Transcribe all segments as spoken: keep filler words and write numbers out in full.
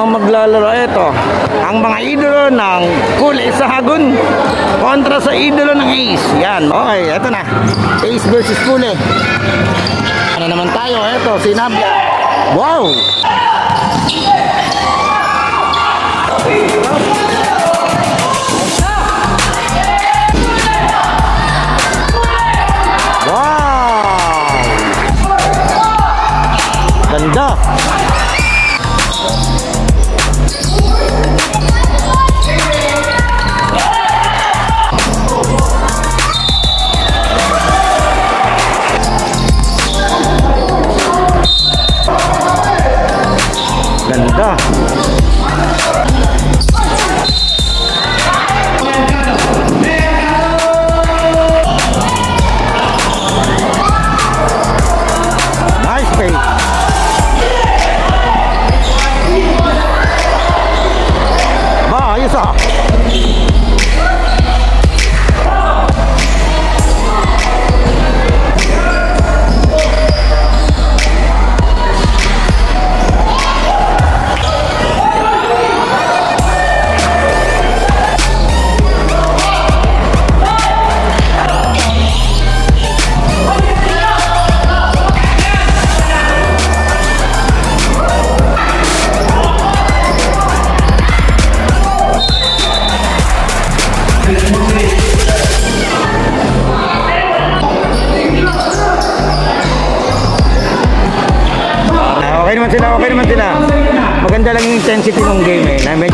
ang maglalaro. Ito, ang mga idolo ng Kulay Sahagun kontra sa idolo ng Ace. Yan, okay, ito na. Ace versus Kulay. Ano naman tayo? Ito, si Nabla. Wow! Wow! Ganda! Ganda. Nice play. Ba, ayos ah. Okay naman sila, okay naman sila. Maganda lang yung intensity ng game eh. Namin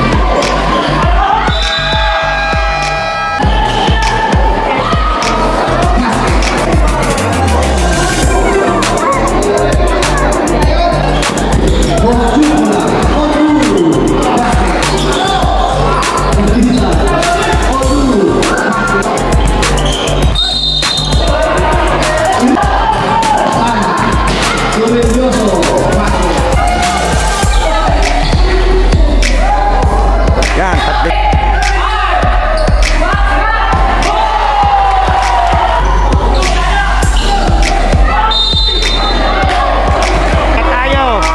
yan, tatli. Tayo.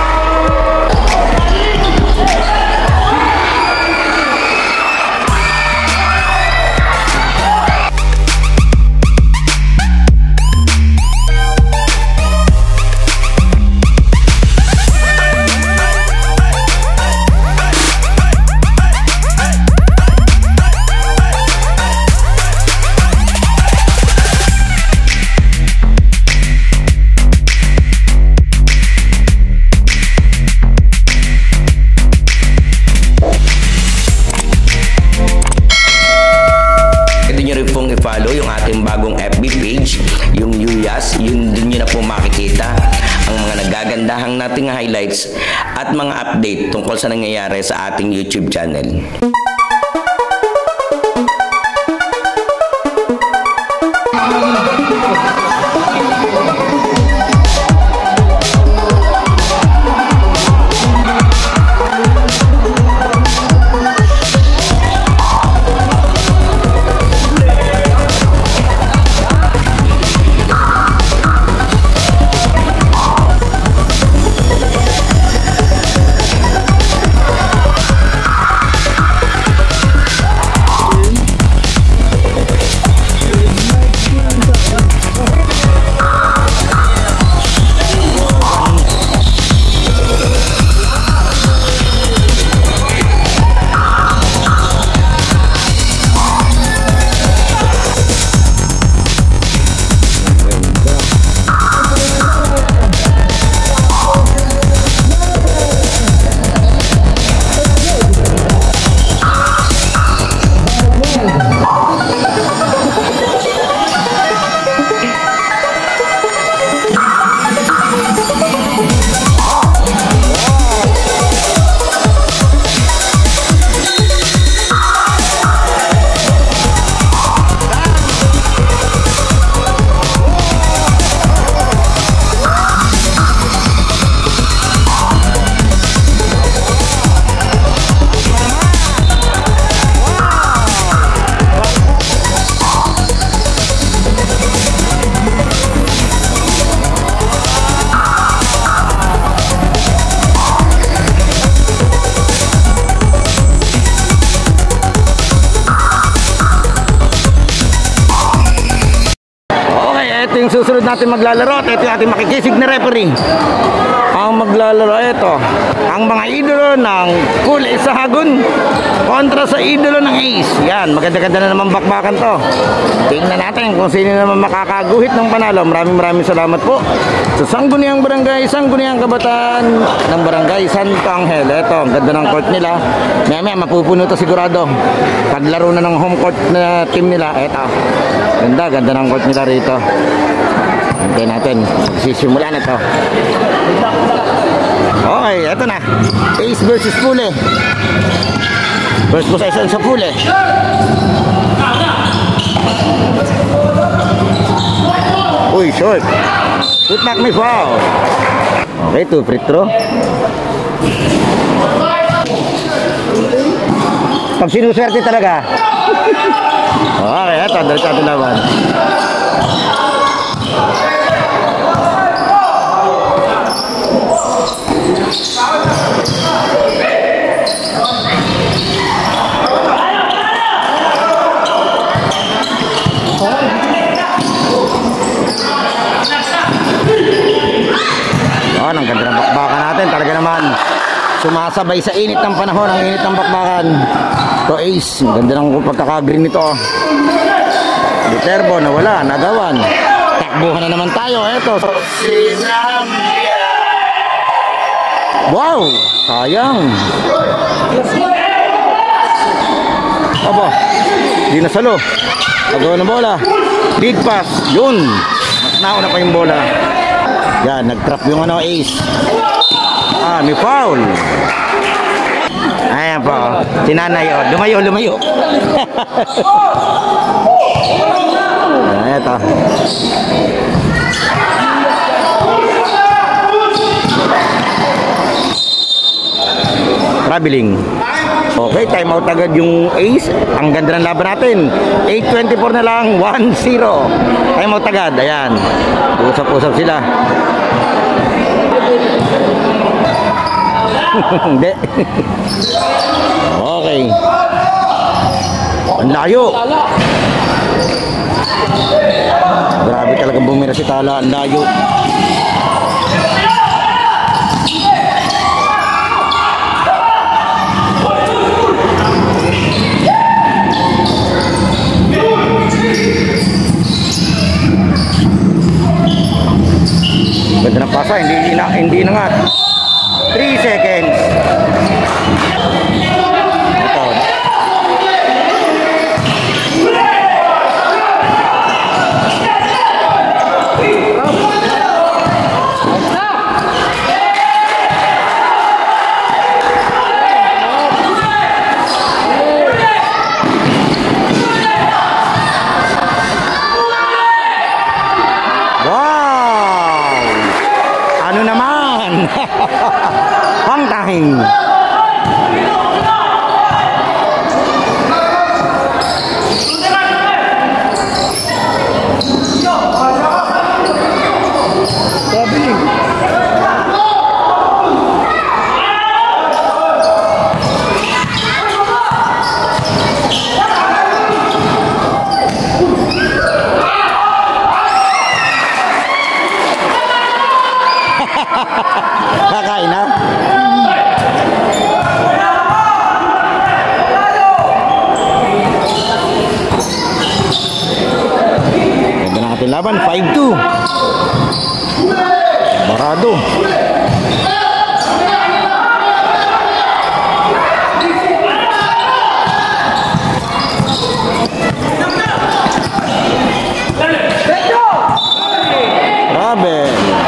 I-follow yung ating bagong F B page, yung Yuyas, yun din nyo na po makikita ang mga nagagandahang nating highlights at mga update tungkol sa nangyayari sa ating YouTube channel. natin maglalaro at ito yung ating makikisig na referee. Ang maglalaro ito, ang mga idolo ng Kulay Sahagun kontra sa idolo ng Ace. Yan, maganda-ganda na naman bakbakan to. Tingnan natin kung sino naman makakaguhit ng panalo. Maraming maraming salamat po sa Sangguniang Barangay, Sangguniang Kabataan ng Barangay Santo Angel. Ito, ang ganda ng court nila. Maya maya mapupuno to sigurado. Paglaro na ng home court na team nila. Ito, ganda, ganda ng court nila rito. Hintayin natin, magsisimula na to. Okay, eto na. Ace versus Pule. First possession sa Pule. Uy, short. Put back me foul. Okay, two free throw. Pag sinuswerte talaga. Okay, eto, diretso ating laban. Oh, ang ganda ng bakbakan natin. Talaga naman sumasabay sa init ng panahon. Ang init ng bakbakan. To Ace, ang ganda ng pagkakagreen nito. Diterbo, nawala, nagawan. Takbuhan na naman tayo. Eto. Wow, sayang. Aba, di nasalo. Agawa ng bola. Big pass, yun. Mas nauna pa yung bola. Yan, nag-trap yung ano, Ace. Ah, may foul. Ayan po, sinanay, oh. Lumayo, lumayo. Ayan, ito. Traveling. Okay, time out agad yung Ace. Ang ganda ng laban natin. eight twenty-four na lang, one zero. Time out agad, ayan. Usap-usap sila. Hindi. Okay. Ang layo. Grabe talaga bumira si Tala. Ang layo. Ganda ng pasa, hindi na, hindi na nga. three seconds. Ito. Pangtahing. Kakain na. Ganda na ating laban, five two. Barado. Grabe.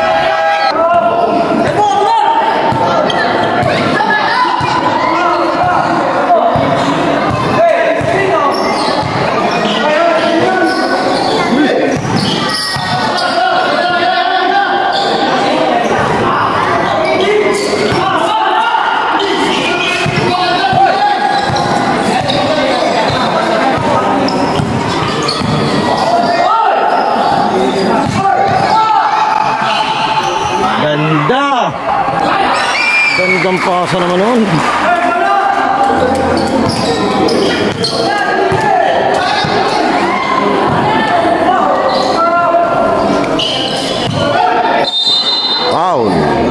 Ganda! Gandang pasa naman nun. foul.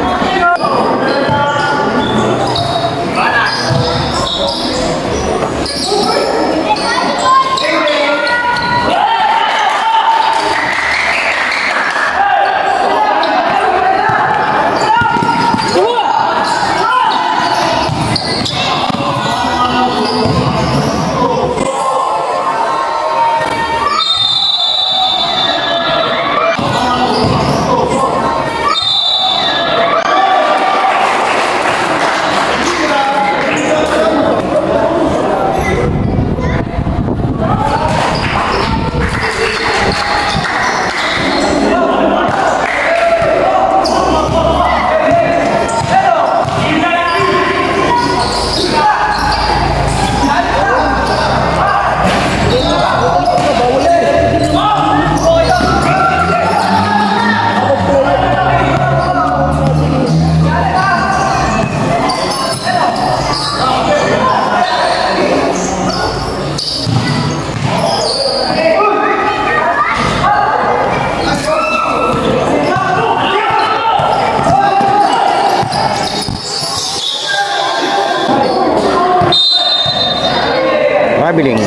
Mabiling.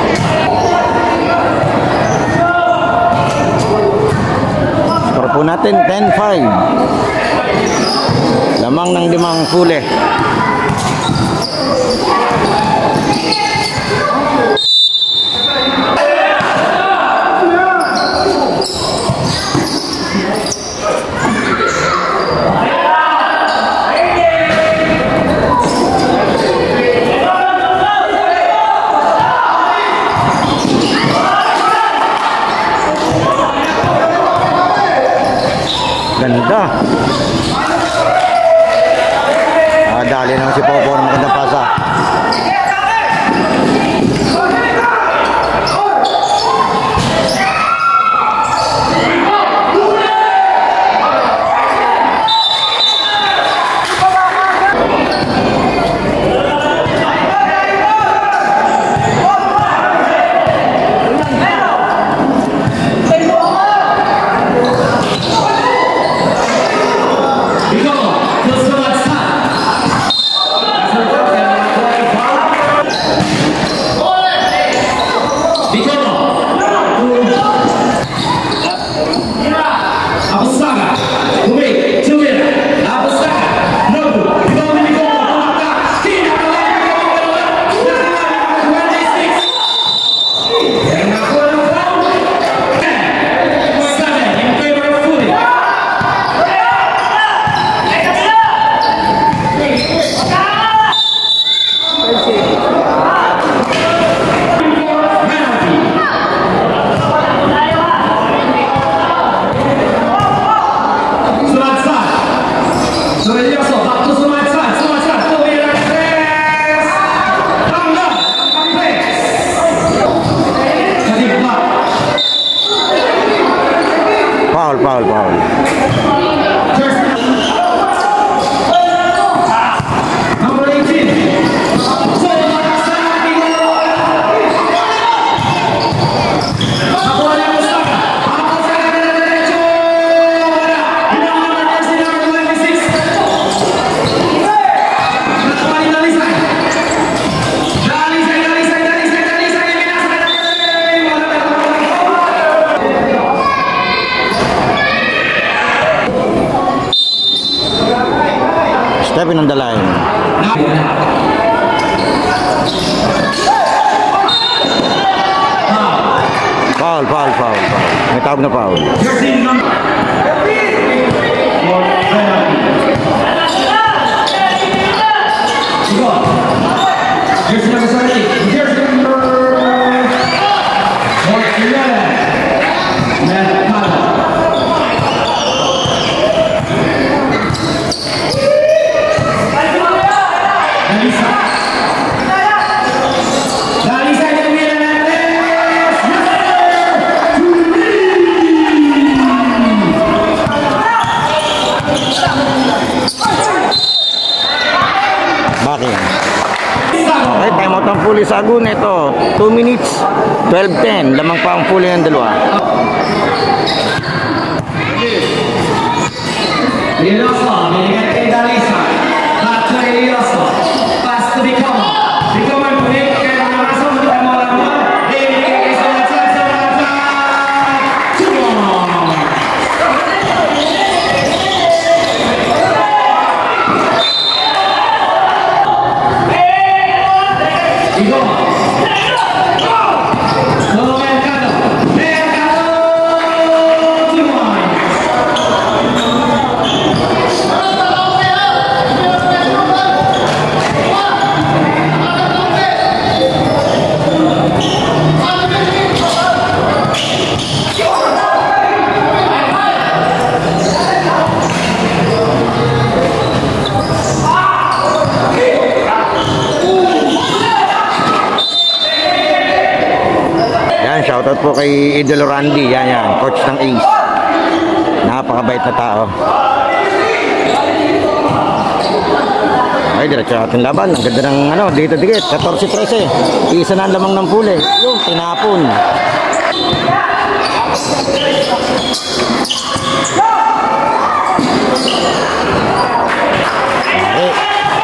Skor po natin ten five. Lamang ng limang huli. Ganda. Ah, dali naman si Popo ng magandang pasa. Foul, foul, foul. Stepping on the line. Foul, foul, foul, foul. May tawag na foul. Okay, time out ang Puli Sagun. Ito, two minutes, twelve ten. Lamang pa ang Puli ng dalawa. Il lo so, viene che da Lisa, faccio io lo so, basta di come, di come il punetto che non ha solo di amore, e che sono la salsa, la salsa, di come, solo mercato, mercato, di come. Yan, shoutout po kay Idol Randy. Yan, yan, coach ng Ace. Napakabait na tao. Okay, diretso natin laban. Ang ganda ng ano, dito dikit, fourteen thirteen. Isa na ang lamang ng puli. Yung tinapon. Okay.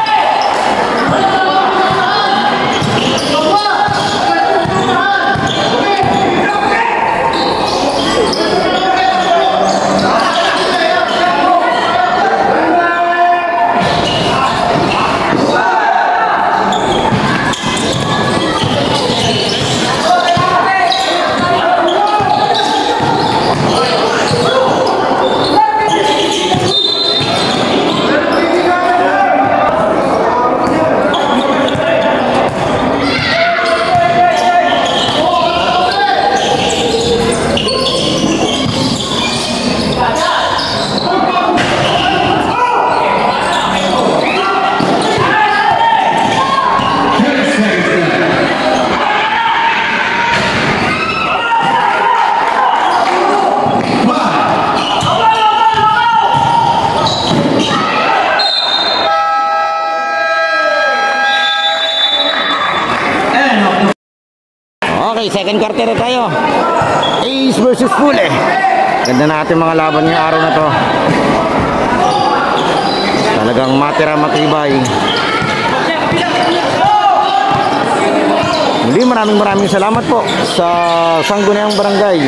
Okay, second quarter na tayo. Ace versus Pule. Ganda natin mga laban ngayong araw na to. Talagang matira matibay. Hindi, maraming maraming salamat po sa Sangguniang Barangay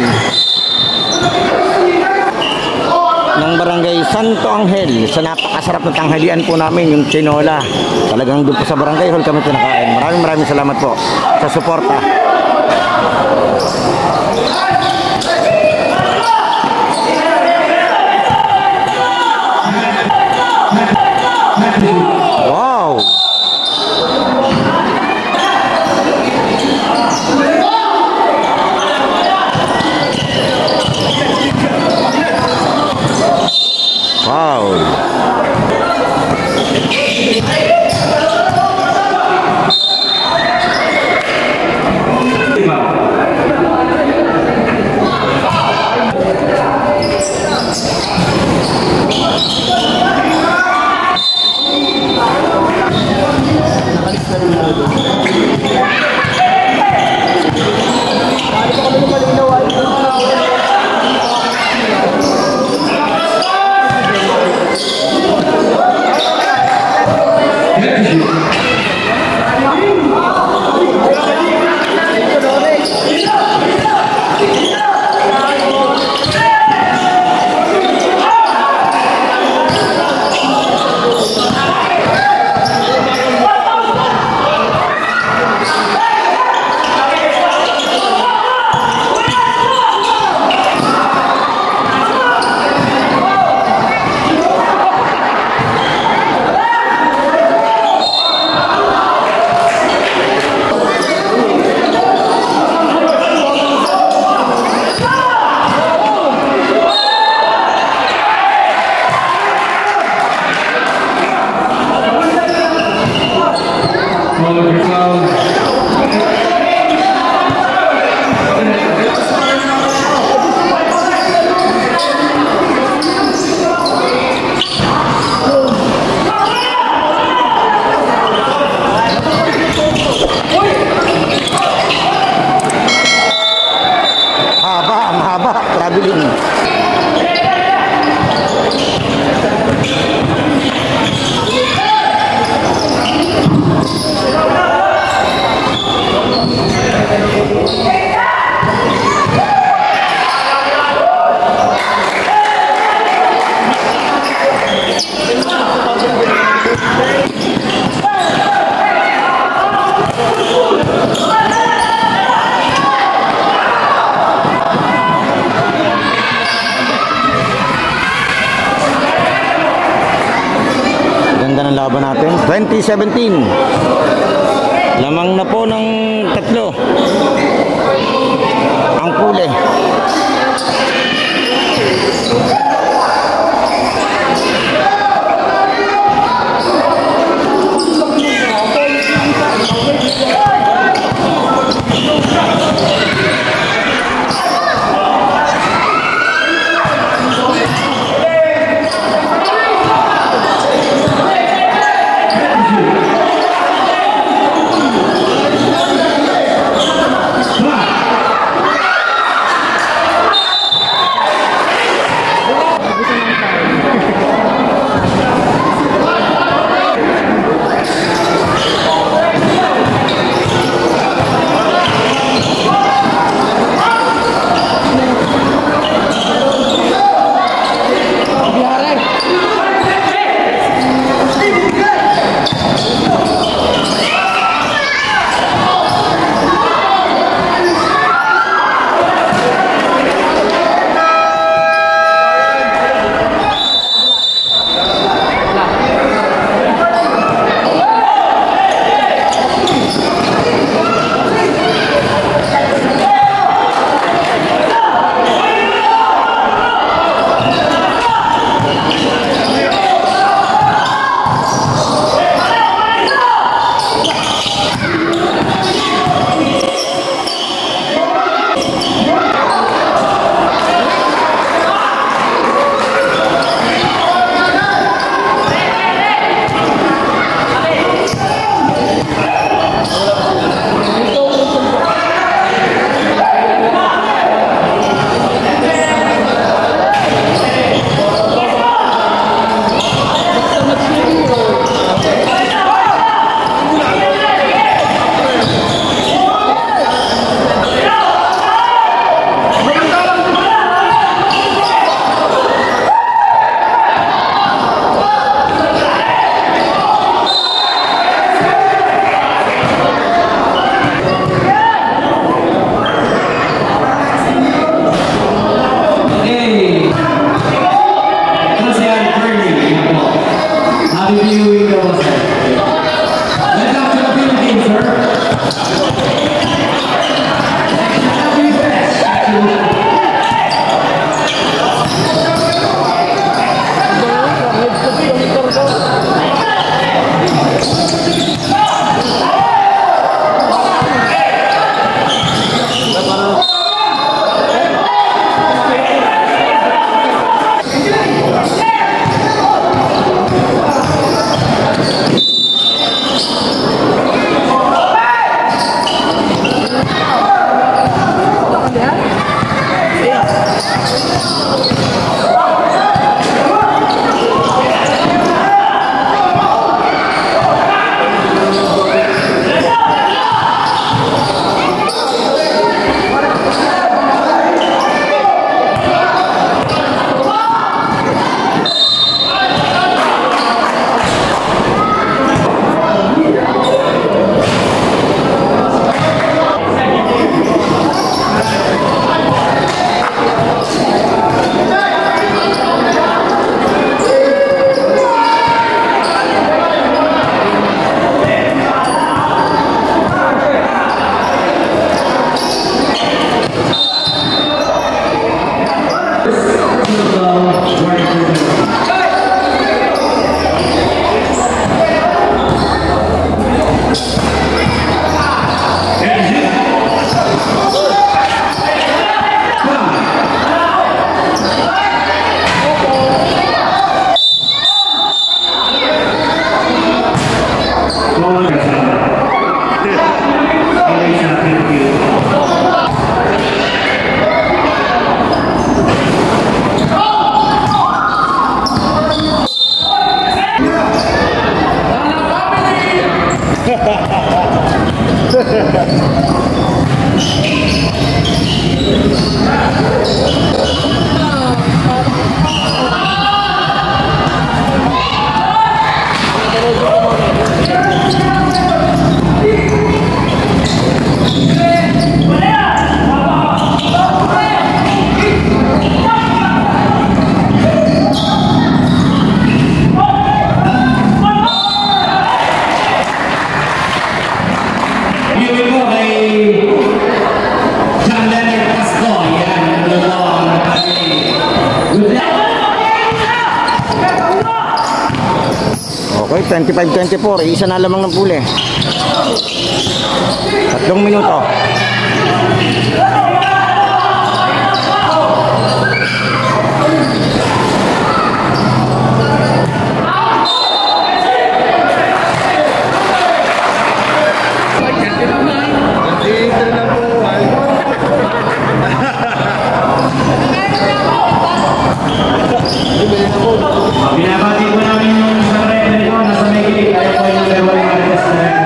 ng Barangay Santo Angel sa napakasarap na tanghalian po namin, yung tinola. Talagang doon po sa Barangay Hall kami pinakain. Maraming maraming salamat po sa suporta. Wow! Wow! Haba, ang haba, traveling. twenty seventeen. Lamang na po ng tatlo ang Kule. we go kay John Leonard Pasco. Yan, ang dalawang nakapili. Good luck. Okay, twenty-five twenty-four. Isa na lamang ng puli. Tatlong minuto. Binabati po namin yung sa red ko nasa may kilig. Kaya po yung level Marquez na rin.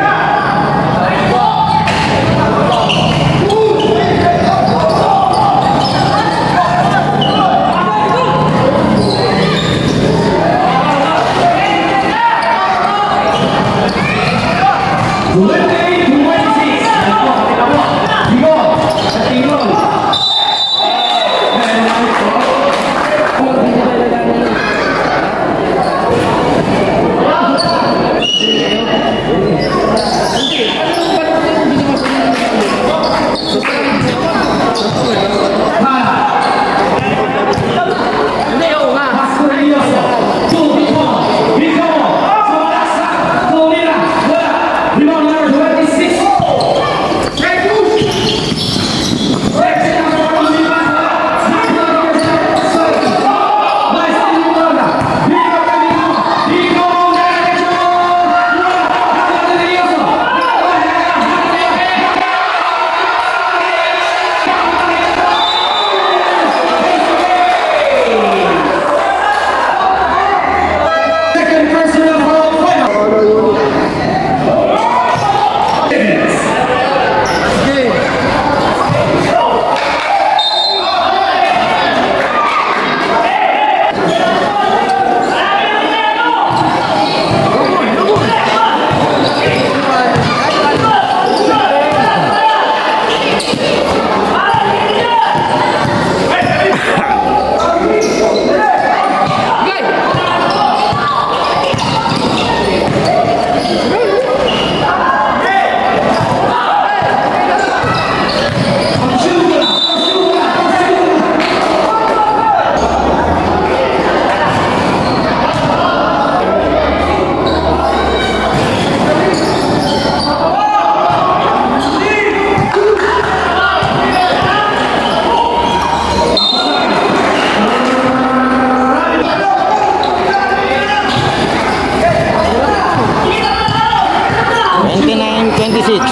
twenty-nine twenty-six.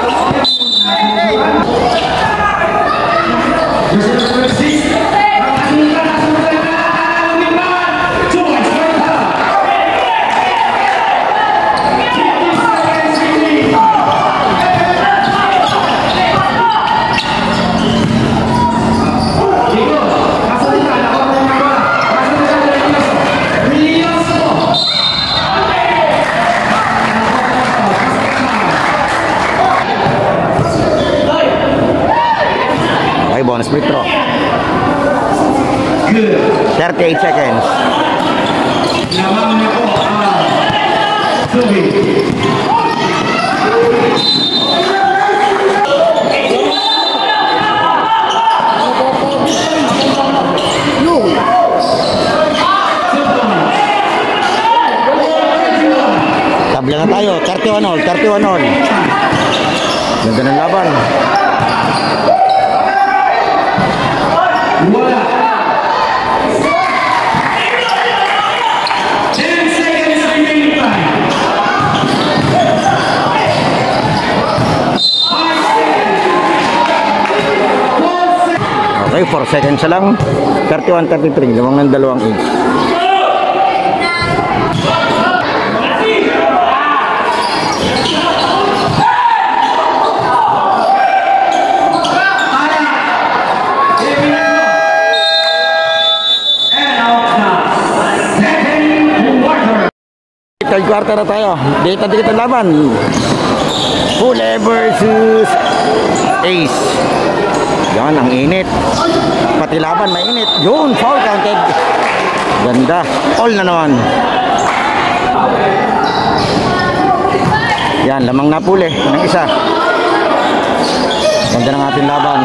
Okay, bonus free throw. thirty-eight seconds. Lamang na po ang tubig. Tabla na tayo. thirty-one all. thirty-one all. Ganda ng laban. Wala. ten seconds remaining time. Okay, four seconds na lang. thirty-one thirty-three. Lamang ng dalawang inch. Third quarter na tayo. Data dito laban. Pule versus Ace. Yan, ang init. Pati laban mainit. Yun, foul counted. Ganda. All na naman. Yan, lamang na Pule. Ng isa. Ganda ng ating laban.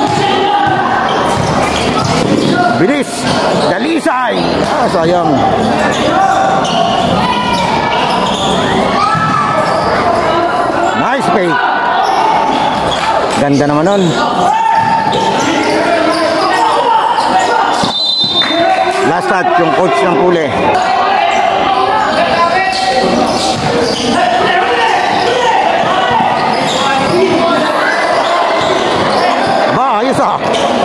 Bilis! Dalisay! Ah, sayang. Nice fake. Ganda naman nun. Last touch yung coach ng Kule. Ba, ayos ah.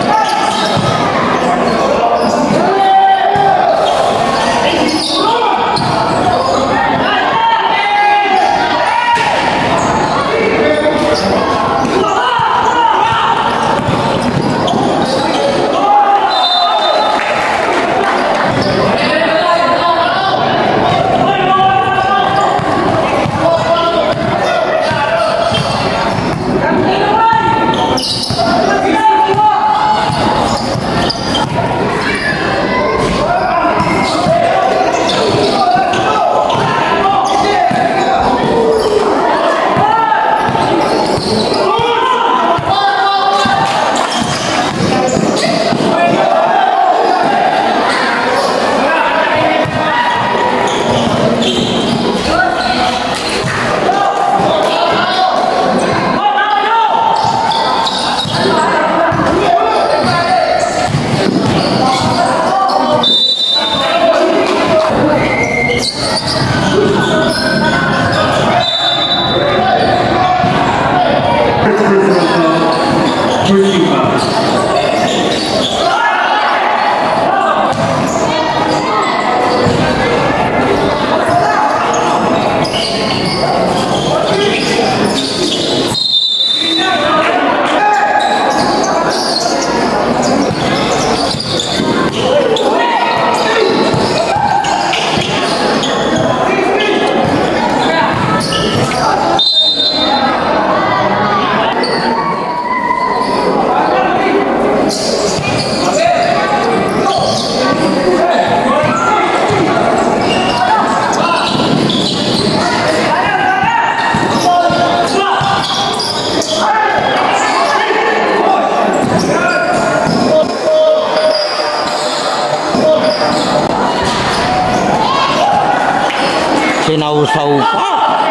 Sinausaw pa.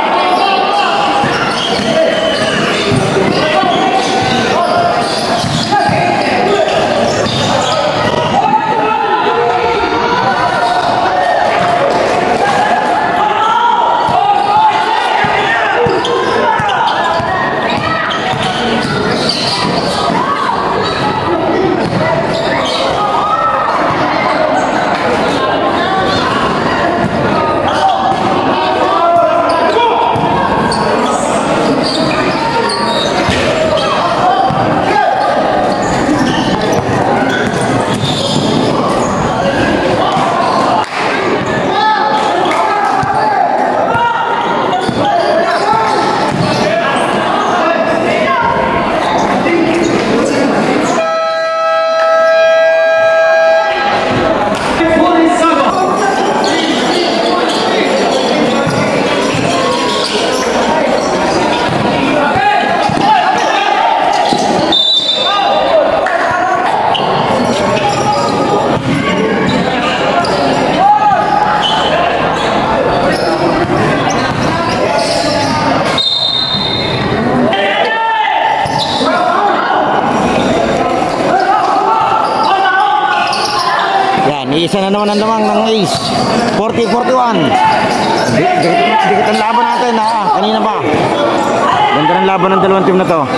Isa na naman ang lamang ng Ace. forty forty-one. Dikit ang laban natin. Ah, kanina pa. Ganda ng laban ng dalawang team na to.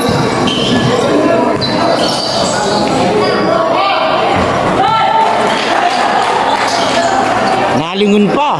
Nalingon pa.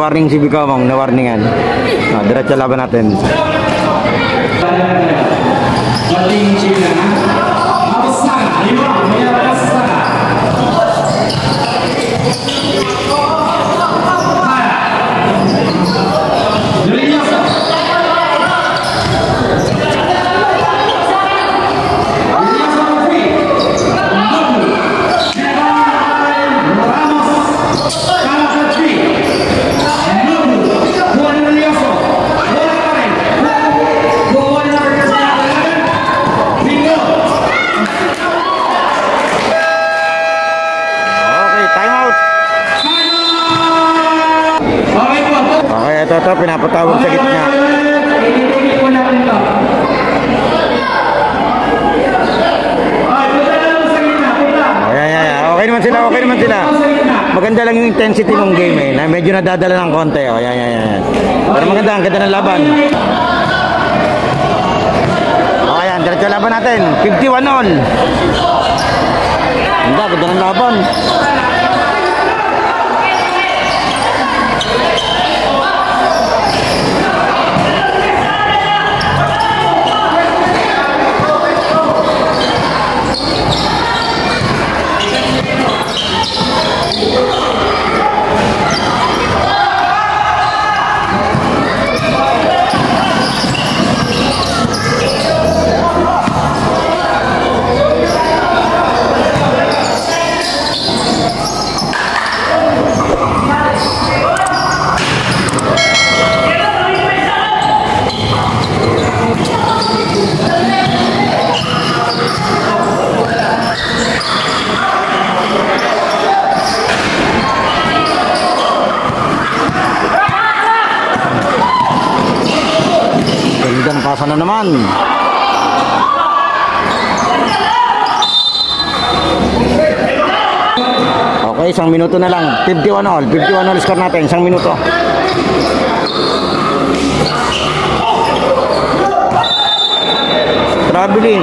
warning si Bikamong, na warningan. Ah, diretso laban natin. Bating China. Mabasa, lima, may mabasa. Ito, ito, pinapatawag sa gitna. Oh, yeah, yeah, yeah. Okay naman sila, okay naman sila. Maganda lang yung intensity ng game eh. Na medyo nadadala ng konti. Oh, yeah, yeah, yeah. Pero maganda, ang ganda ng laban. Okay, yan, diretso laban natin. fifty-one all. Ganda, ganda ng laban. Pasa na naman. Okay, isang minuto na lang. fifty-one all. fifty-one all score natin. Isang minuto. Traveling.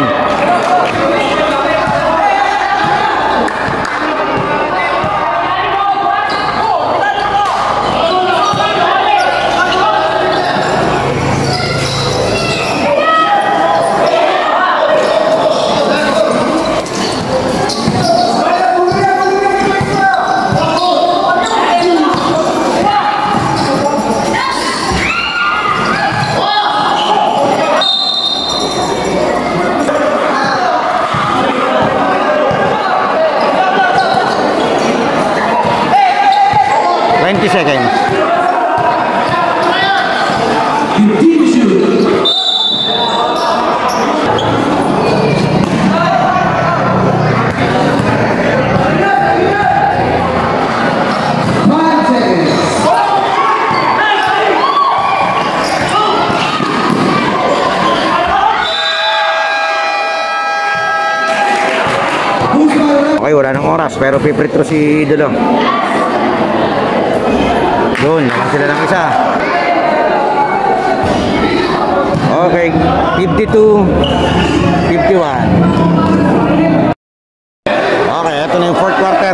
twenty seconds. Okay, wala nang oras pero pipritro si Idolo. Doon, naman sila ng isa. Okay, fifty-two fifty-one. Okay, ito na yung fourth quarter.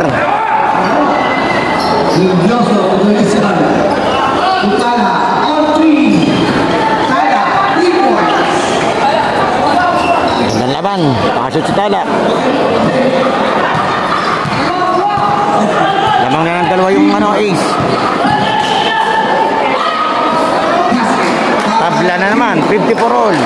Ang laban, pakasot si Tala. Lamang na ng dalawa yung ano, ace. Tabla na naman, fifty-four all.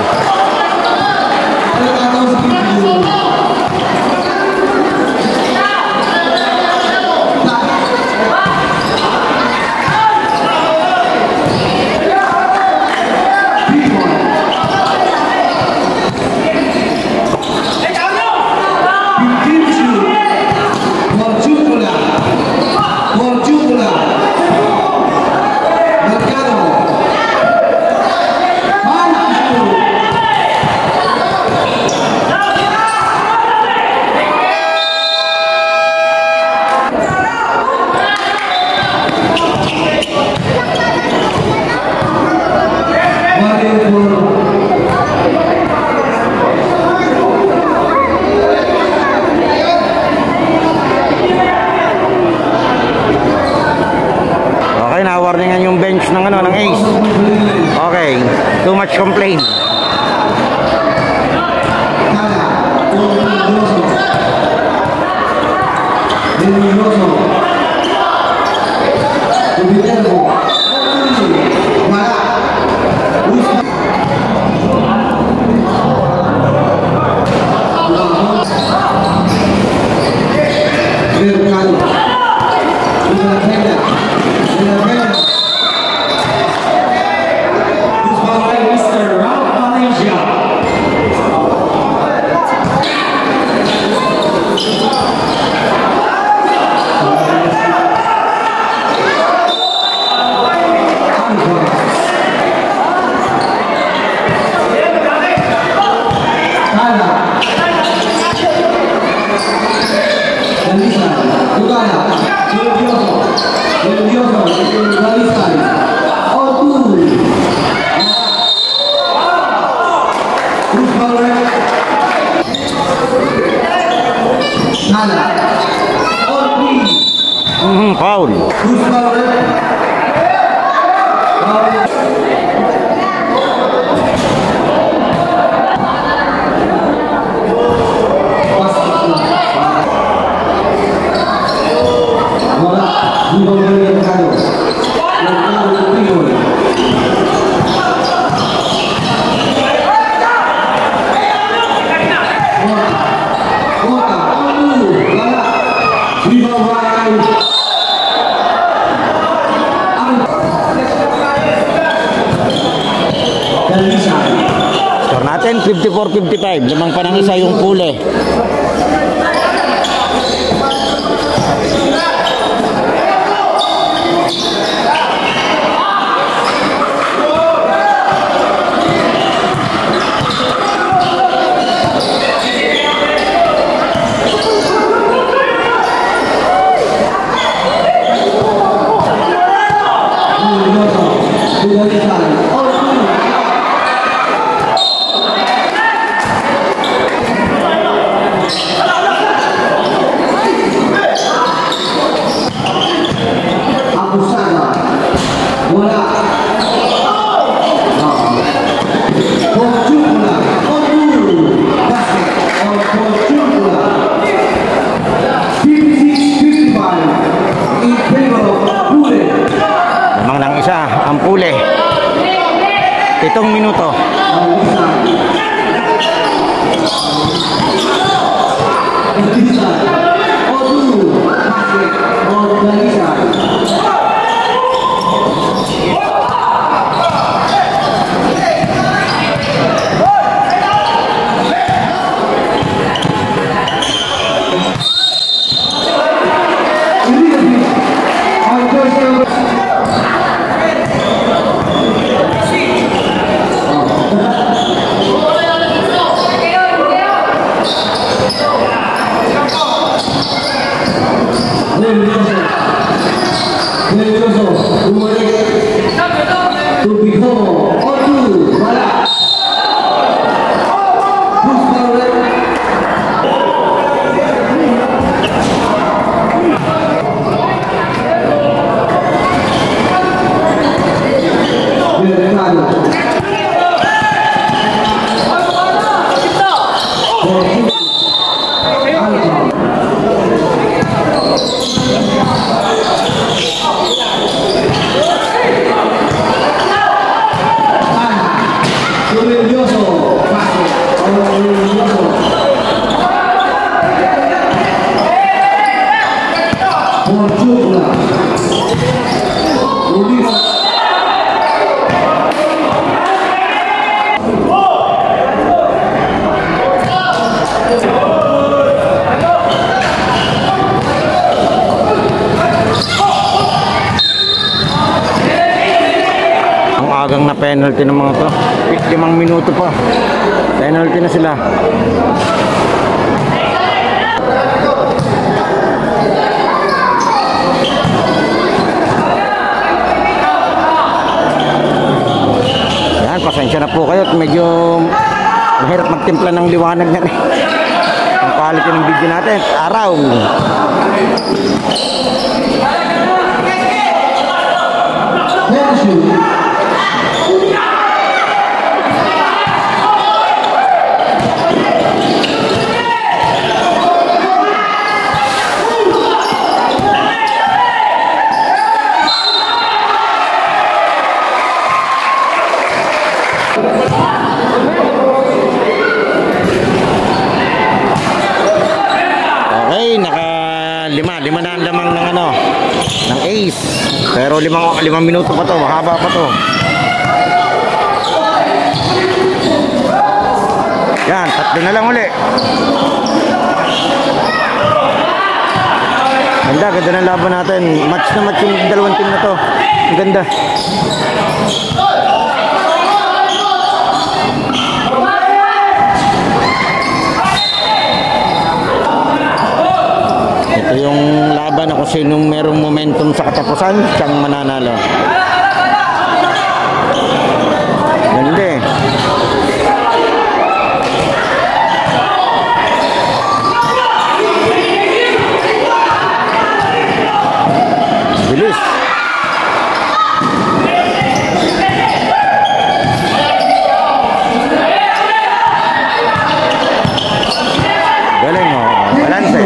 ano, ng Ace. Okay, too much complaint. mister Ralph Malaysia. Mhm, foul. Score natin fifty-four fifty-five. Lamang pa ng isa yung pule. Lamang ng isa ang pule. Pitong minuto. Agang na penalty ng mga to. Limang minuto pa. Penalty na sila. Yan, pasensya na po kayo. Medyo mahirap magtimpla ng liwanag na eh. Ang quality ng video natin. Araw. Yes. Okay, naka lima, lima na ang lamang ng ano, ng ace. Pero limang, limang minuto pa to, mahaba pa to. Yan, tatlo na lang uli. Ganda, ganda ng laban natin. Match na match yung dalawang team na to. Ang ganda. Ito yung laban na kung sinong merong momentum sa katapusan, siyang mananalo. Ganda eh. Bilis. Galing oh. Balance.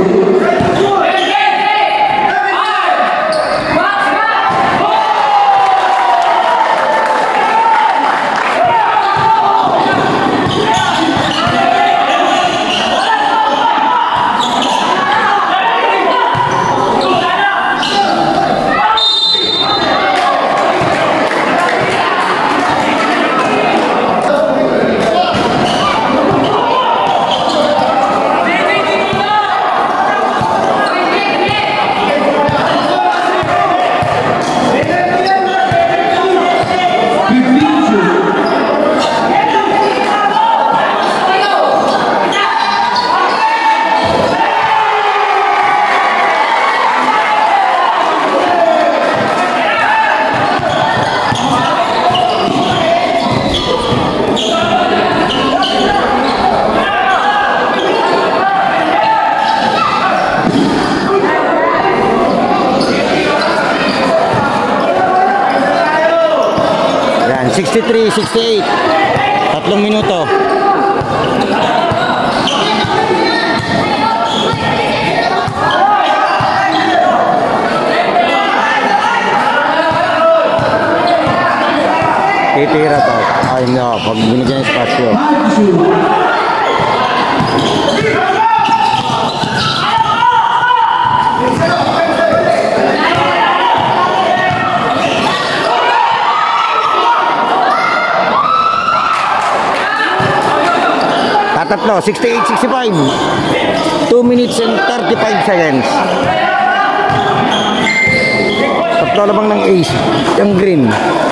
sixty-three sixty-eight. Tatlong minuto. Titira to. Ay no, pag binigyan ng espasyo. Tatlo, sixty-eight sixty-five. two minutes and thirty-five seconds. Tatlo lamang ng ace. Yung green.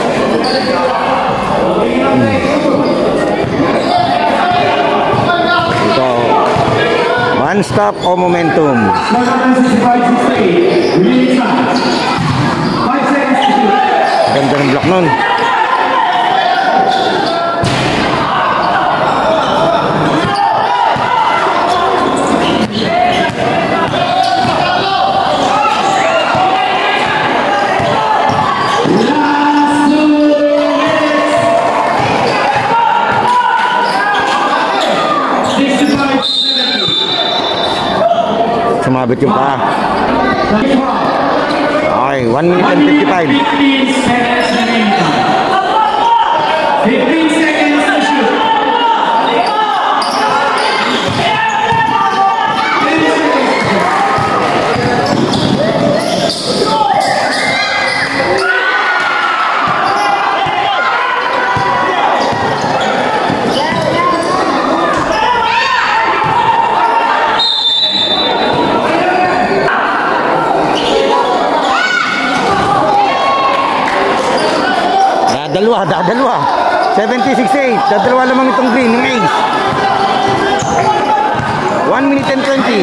Hmm. Ito. One stop o momentum. Ganda ng block nun. Sumabit yung paa. Okay, one minute and fifty-five. fifteen seconds to shoot. Dadalwa, dadalwa. seventy sixty-eight. Dadalwa lamang itong green, yung ace. one minute and twenty.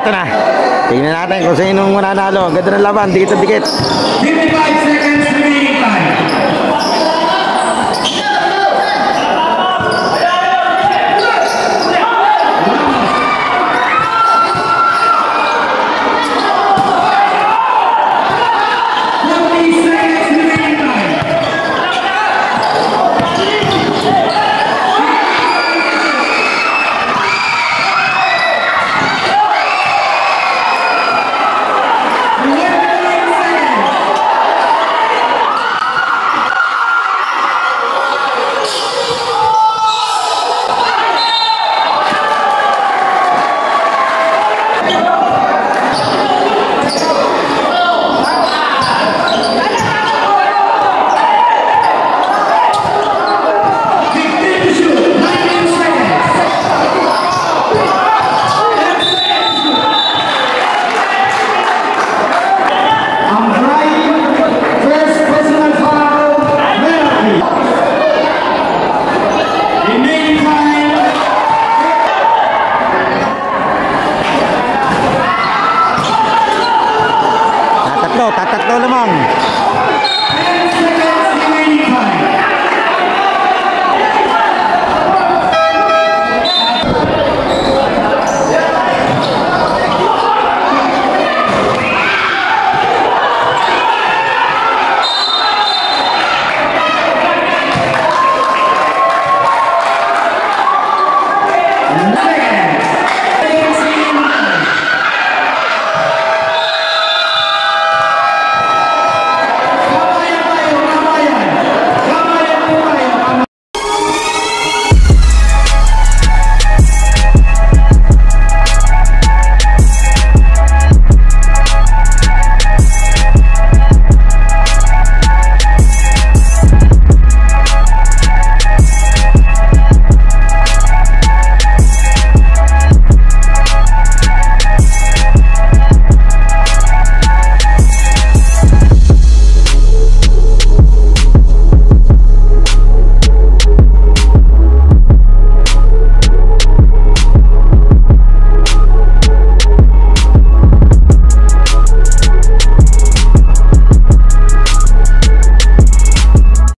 Ito na. Tingnan natin kung sino mananalo. Ganda ng laban. Dikit-dikit. fifty-five seconds remaining time.